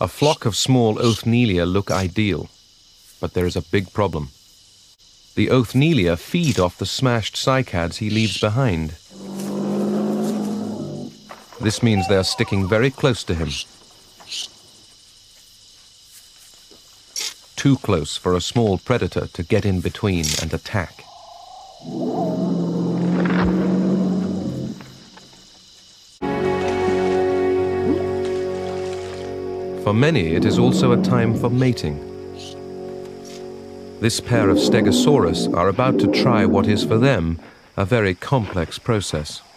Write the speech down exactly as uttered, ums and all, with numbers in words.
A flock of small Othneilia look ideal, but there is a big problem. The Othneilia feed off the smashed cycads he leaves behind. This means they are sticking very close to him. Too close for a small predator to get in between and attack. For many, it is also a time for mating. This pair of Stegosaurus are about to try what is for them a very complex process.